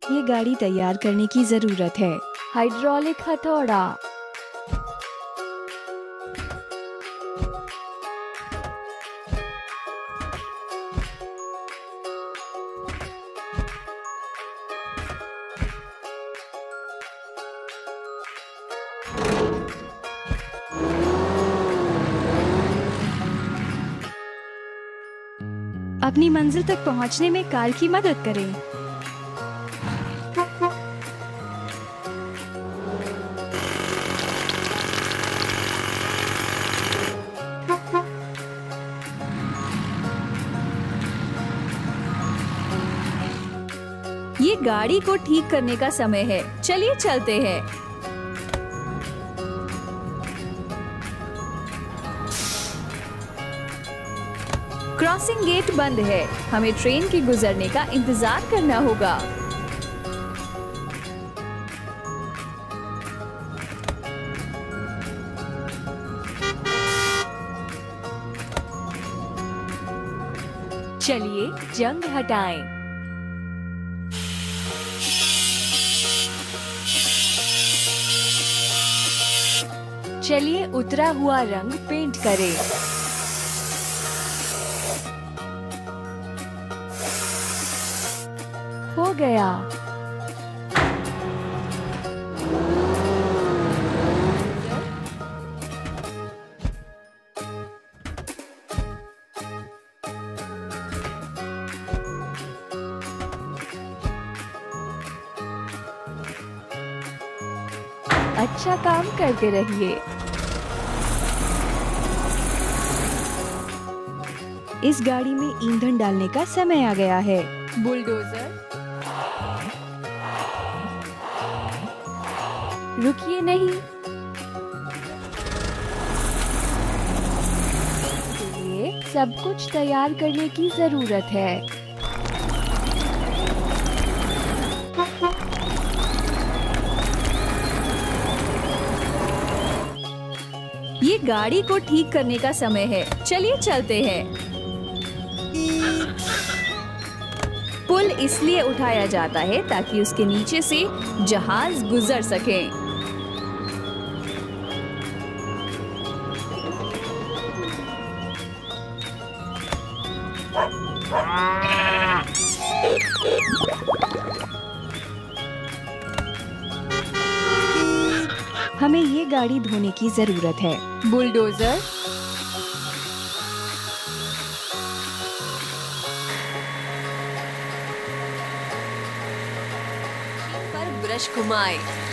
ये गाड़ी तैयार करने की जरूरत है। हाइड्रोलिक हथौड़ा। अपनी मंजिल तक पहुंचने में कार की मदद करें। ये गाड़ी को ठीक करने का समय है। चलिए चलते हैं। क्रॉसिंग गेट बंद है। हमें ट्रेन के गुजरने का इंतजार करना होगा। चलिए जंग हटाएं। चलिए उतरा हुआ रंग पेंट करें। हो गया। अच्छा काम करते रहिए। इस गाड़ी में ईंधन डालने का समय आ गया है। बुलडोजर, रुकिए नहीं। इसलिए सब कुछ तैयार करने की जरूरत है। ये गाड़ी को ठीक करने का समय है। चलिए चलते हैं। पुल इसलिए उठाया जाता है ताकि उसके नीचे से जहाज गुजर सके। हमें ये गाड़ी धोने की जरूरत है। बुलडोजर, पर ब्रश घुमाएं।